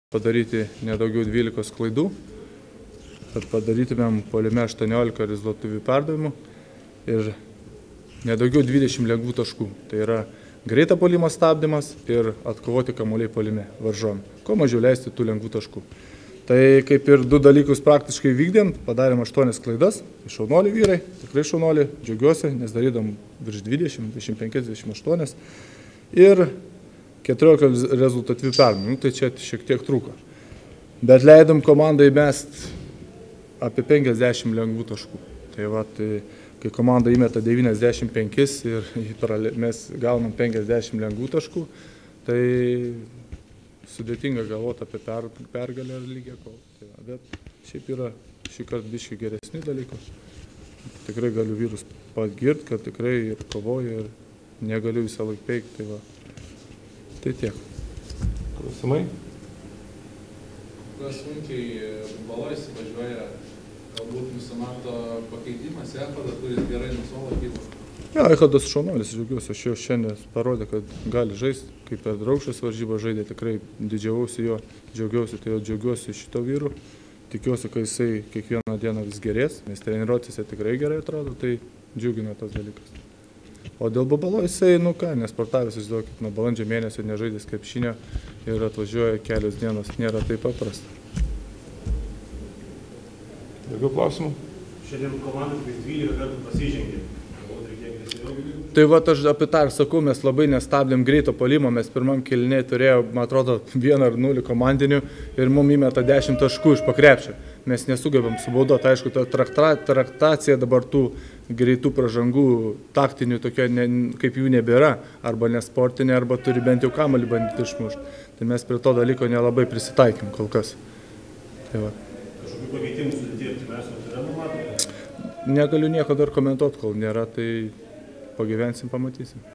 Padaryti nedaugiau 12 klaidų, kad padarytumėm puolime 18 rezultatyvių perdavimų ir nedaugiau 20 lengvų taškų. Tai yra greita puolimo stabdymas ir atkovoti kamuoliai puolime varžovam. Kuo mažiau leisti tų lengvų taškų. Tai kaip ir du dalykus praktiškai vykdėm, padarėm 8 klaidas, šaunuoliai vyrai, tikrai šaunuoliai, džiaugiuosi, nes darydam virš 20, 25, 28 ir 14 rezultatyvių perdavimų, tai čia šiek tiek trūko. Bet leidom komandai mest apie 50 lengvų taškų. Tai va, kai komanda įmeta 95 ir mes gaunam 50 lengvų taškų, tai sudėtinga galvoti apie pergalę ar lygią kovą. Tai va, bet šiaip yra šį kartą biškį geresni dalykai. Tikrai galiu vyrus pagirti, kad tikrai ir kovoja ir negaliu visą laiką peikti. Tai va. Tai tiek. Klausimai? Kas sunkiai balai įsivažiuoja, galbūt nusimato pakeitimas, Echodą turi gerai nuo suolo gyvo. Ja, Echodas šaunuolis, džiaugiuosi, aš jau šiandien parodė, kad gali žaisti, kaip per Draugšės varžybą žaidė, tikrai didžiavausi jo, džiaugiausi, tai jau džiaugiuosi šito vyru. Tikiuosi, kad jisai kiekvieną dieną vis gerės, nes treniruotėse tikrai gerai atrodo, tai džiugina tas dalykas. O dėl Bubalo jisai, nesportavęs, įsivaizduokit, nuo balandžio mėnesio nežaidęs krepšinio ir atvažiuoja kelios dienos, nėra taip paprasta. Daugiau klausimų? Šiandien komanda 12 kartų pasižengė. Tai va, aš apie tą ir sakau, mes labai nestabdėm greito puolimo, mes pirmam kėlinėje turėjome, man atrodo, 1 ar 0 komandinių ir mums įmeta 10 taškų iš pakrepšio. Mes nesugebam subaudoti, aišku, ta traktacija dabar tų greitų pražangų, taktinių tokia, kaip jų nebėra, arba nesportinė, arba turi bent jau kamuolį bandyti išmušti. Tai mes prie to dalyko nelabai prisitaikėm kol kas. Tai va. Kažkokių pakeitimų sudėti artimiausiu metu nenumatome? Negaliu nieko dar komentuoti, kol nėra, tai pagyvensim, pamatysim.